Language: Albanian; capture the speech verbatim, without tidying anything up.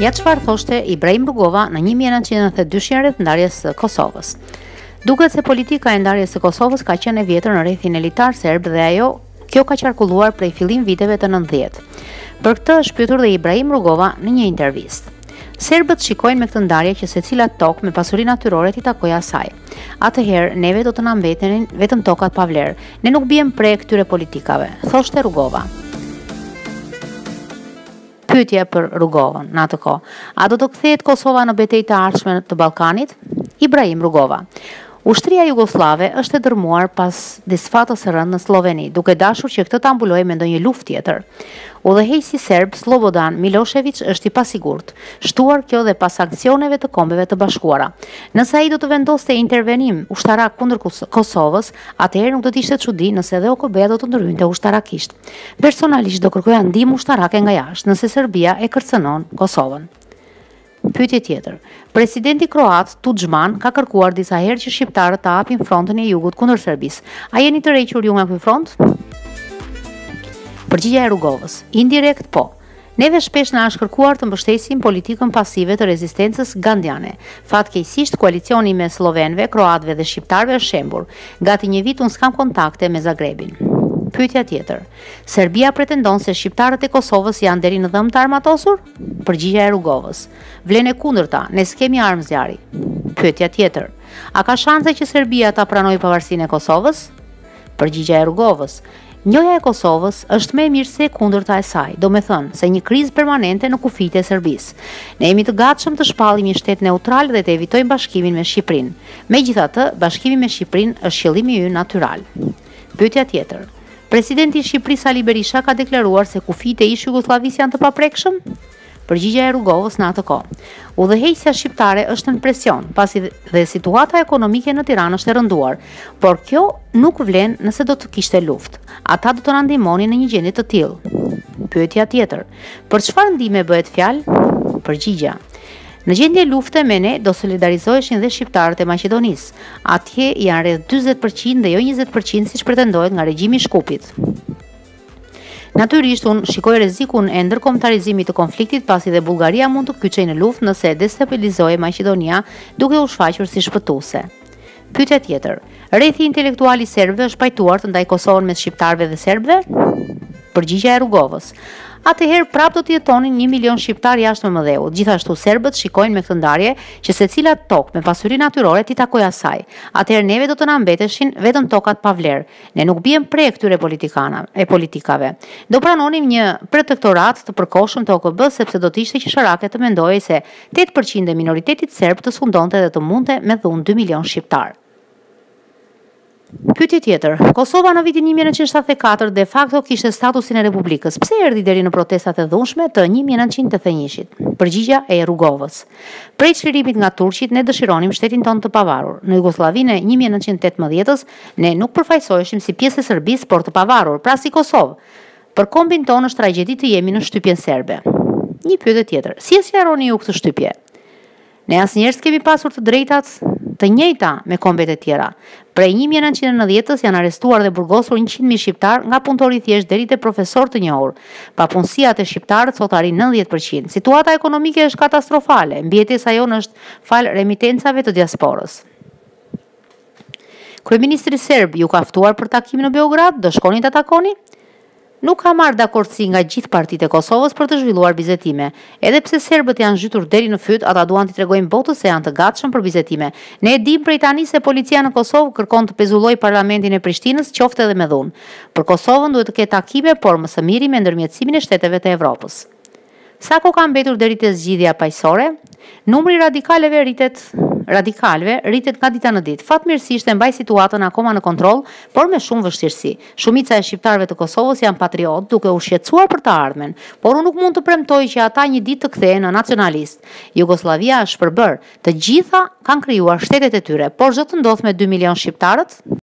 Ja çfarë thoshte Ibrahim Rugova në një mijë e nëntëqind e nëntëdhjetë e dy rreth ndarjes së Kosovës. Duket se politika e ndarjes së Kosovës ka qenë e vjetër në rrethin elitar serb dhe ajo kjo ka qarkulluar prej fillim viteve të nëntëdhjetë. Për këtë është pyetur dhe Ibrahim Rugova në një intervistë. Serbët shikojnë me këtë ndarje që secila tokë me pasuri natyrore t'i takojë asaj. Atëherë neve do të na mbetenin vetëm tokat pa vlerë. Ne nuk bijem pre këtyre politikave, thoshte Rugova. Pyetje për Rugovën në atë kohë. A do të kthehet Kosova në betejë të ardhshme të Ballkanit? Ibrahim Rugova. Ushtria jugoslave është e dërmuar pas disfatës së rëndë në Sloveni, duke dashur që këtë ta mbulojë me ndonjë luftë tjetër. Udhëheqësi serb Slobodan Milošević është i pasigurt, shtuar kjo dhe pas sanksioneve të Kombeve të Bashkuara. Nëse ai do të vendoste intervenim ushtarak kundër Kosovës, atëherë nuk do të ishte çudi nëse edhe O K B-ja do të ndrynte ushtarakisht. Personalisht do kërkoja ndihmë ushtarake nga jashtë, nëse Serbia e kërcënon Kosovën. Pyetje tjetër. Presidenti kroat Tudjman ka kërkuar disa herë që shqiptarët të hapin frontin e jugut kundër Serbisë. A jeni të rrequr ju nga ky front? Përgjigjja e Rugovës. Indirekt po. Neve shpesh na është kërkuar të mbështesim politikën pasive të rezistencës gandiane. Fatkeqësisht koalicioni me slovenëve, kroatëve dhe shqiptarëve është shembur. Gati një vit unë s'kam kontakte me Zagrebin. Pyetja tjetër. Serbia pretendon se shqiptarët e Kosovës janë deri në dhëmë të armatosur? Përgjigjja e Rugovës. Vlen e kundërta, ne s'kemi armë zjarri. Pyetja tjetër. A ka shanse që Serbia ta pranojë pavarësinë e Kosovës? Përgjigjja e Rugovës. Njoja e Kosovës është më e mirë se e kundërta e saj, do me thënë se një krizë permanente në kufijtë e Serbisë. Ne jemi të gatshëm të shpallim një shtet neutral dhe të evitojmë bashkimin me Shqipërinë. Megjithatë, bashkimi me Shqipërinë është qëllimi ynë natyral. Pyetja tjetër. Presidenti i Shqipërisë Ali Berisha ka deklaruar se kufijtë e ish Jugosllavisë janë të paprekshëm? Përgjigjja e Rugovës në atë kohë. Udhëheqësia shqiptare është në presion, pasi dhe situata ekonomike në Tiranë është e rënduar, por kjo nuk vlen nëse do të kishte luftë. Ata do të na ndihmonin në një gjendje të tillë. Pyetja tjetër. Për çfarë ndihme bëhet fjalë? Përgjigjja. Në gjendje lufte me ne do solidarizoheshin dhe shqiptarët e Maqedonisë. Atje janë rreth dyzet përqind dhe jo njëzet përqind siç pretendohet nga regjimi i Shkupit. Natyrisht unë shikoj rrezikun e ndërkombëtarizimit të konfliktit pasi dhe Bullgaria mund të kyçej në luftë nëse e destabilizohej Maqedonia duke u shfaqur si shpëtuese. Pyetja tjetër. Rrethi intelektual i serbëve është pajtuar të ndaj Kosovën mes shqiptarëve dhe serbëve? Përgjigjja e Rugovës. Atëherë prap do të jetonin një milion shqiptar jashtë Memëdheut. Gjithashtu serbët shikojnë me këtë ndarje që secila tokë me pasuri natyrore t'i takojë asaj. Atëherë neve do të na mbeteshin vetëm tokat pa vlerë. Ne nuk bijem pre këtyre politikanave e politikave. Do pranonim një protektorat të përkohshëm të O K B sepse do të ishte qesharake të mendojë se tetë përqind e minoritetit serb të sfundonte dhe të mundte me dhunë dy milion shqiptar. Pyetje tjetër. Kosova në vitin një mijë e nëntëqind e shtatëdhjetë e katër de facto kishte statusin e republikës. Pse erdhi deri në protestat e dhunshme të një mijë e nëntëqind e tetëdhjetë e njëit? Përgjigjja e Rugovës. Prej çlirimit nga turqit ne dëshironim shtetin tonë të pavarur. Në Jugosllavinë e një mijë e nëntëqind e tetëmbëdhjetës ne nuk përfaqësoheshim si pjesë e Serbisë, por të pavarur, pra si Kosovë. Për kombin tonë është tragjedi të jemi në shtypjen serbe. Një pyetje tjetër. Si e sqaroni ju këtë shtypje? Ne asnjëherë s'kemi pasur të drejtat të njëjta me kombet e tjera. Prej një mijë e nëntëqind e nëntëdhjetës janë arrestuar dhe burgosur njëqind mijë shqiptar nga punëtori i thjeshtë deri te profesor të njohur. Papunësia te shqiptarët sot arrin nëntëdhjetë përqind. Situata ekonomike është katastrofale. Mbijetesa jonë është fal remitencave të diasporës. Kryeministri serb ju ka ftuar për takim në Beograd? Do shkoni ta takoni? Nuk ka marrë dakordsi nga gjithë partitë e Kosovës për të zhvilluar bizetime. Edhe pse serbët janë zhytur deri në fyt, ata duan t'i tregojnë botës se janë të gatshëm për bizetime. Ne e dim prej tani se policia në Kosovë kërkon të pezullojë parlamentin e Prishtinës, qoftë edhe me dhunë. Për Kosovën duhet të ketë takime, por më së miri me ndërmjetësimin e shteteve të Evropës. Sa kohë ka mbetur deri te zgjidhja paqësore? Numri radikaleve rritet radikalëve rritet nga dita në ditë. Fatmirësisht e mbaj situatën akoma në kontroll, por me shumë vështirësi. Shumica e shqiptarëve të Kosovës janë patriotë, duke u shqetësuar për të ardhmen, por unë nuk mund të premtoj që ata një ditë të kthehen në nacionalist. Jugoslavia është përbër, të gjitha kanë krijuar shtetet e tyre, por çdo të ndodh me dy milion shqiptarët?